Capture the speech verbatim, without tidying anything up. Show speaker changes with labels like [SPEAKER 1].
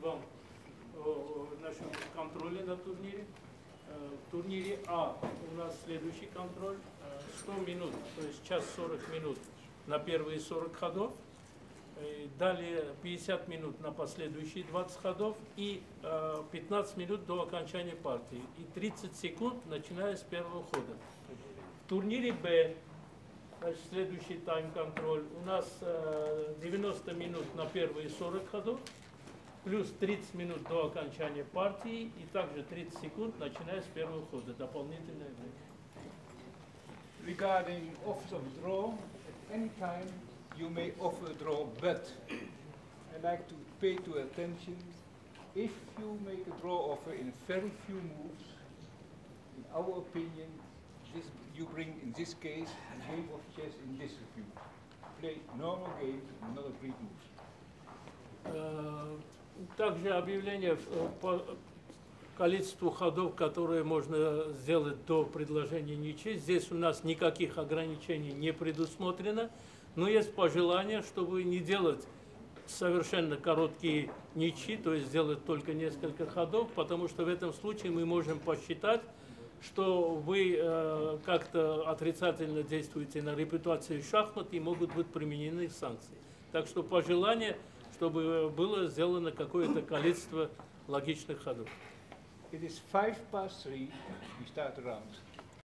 [SPEAKER 1] вам о нашем контроле на турнире. В турнире А у нас следующий контроль. сто минут, то есть час сорок минут на первые сорок ходов. Далее пятьдесят минут на последующие двадцать ходов и пятнадцать минут до окончания партии. И тридцать секунд, начиная с первого хода. В турнире Б, значит, следующий тайм-контроль, у нас девяносто минут на первые сорок ходов, плюс тридцать минут до окончания партии и также тридцать секунд, начиная с первого хода. Дополнительное время.
[SPEAKER 2] Regarding offer of draw, at any time you may offer a draw, but I like to pay to attention. If you make a draw offer in very few moves, in our opinion, this, you bring in this case a game of chess in disrepute. Play normal games and not agreed moves.
[SPEAKER 1] Также объявление по количеству ходов, которые можно сделать до предложения ничьи. Здесь у нас никаких ограничений не предусмотрено, но есть пожелание, чтобы не делать совершенно короткие ничьи, то есть сделать только несколько ходов, потому что в этом случае мы можем посчитать, что вы э, как-то отрицательно действуете на репутацию шахмат и могут быть применены санкции. Так что пожелание, чтобы было сделано какое-то количество логичных ходов.
[SPEAKER 2] It is five past three, we start the round.